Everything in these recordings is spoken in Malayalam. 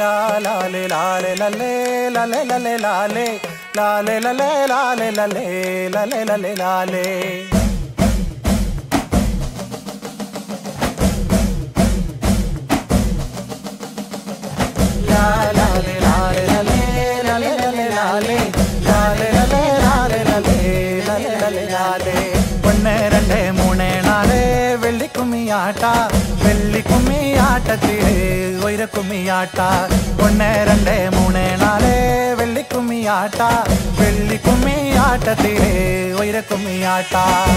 la le la le la le la le la le la le la le la le la le la le la le la le la le la la le la le la le la le la le la le la le la le la le la le la le la le la le ഒന്നേ രണ്ടേ മൂന്നേ നാല് വെള്ളിക്കുമ്മിയാട്ട വെള്ളിക്കുമ്മിയാട്ടത്തിലെ ഒയിരക്കുമ്മിയാട്ട ഒന്നേ രണ്ടേ മൂന്നേ നാല് വെള്ളിക്കുമ്മിയാട്ട വെള്ളിക്കുമ്മിയാട്ടത്തിലെ ഒയിരക്കുമ്മിയാട്ട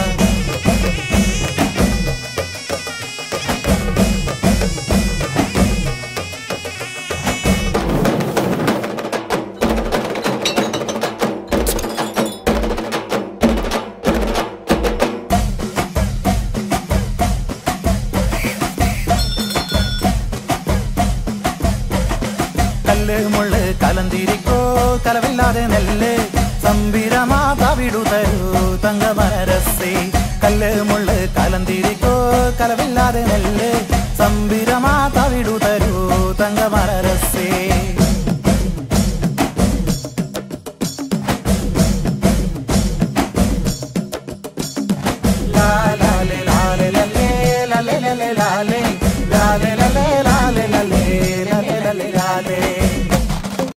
കല്ല് മുള്ള് കലന്തിരിക്കോ കലവില്ലാതെ നെല്ല് സംബിരമാ തവിടു തരൂ തങ്കമരസേ കല്ല് മുള്ള് കലന്തിരിക്കോ കലവില്ലാതെ നെല്ല് സംബിരമാ തവിടു തരൂ തങ്കമരസേ